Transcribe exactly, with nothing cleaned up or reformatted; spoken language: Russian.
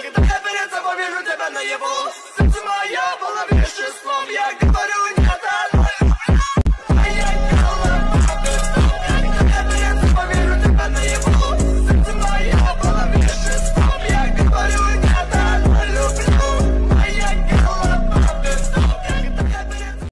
Когда я перед собой вижу тебя наяву, сердце мое полно веществом. Я готов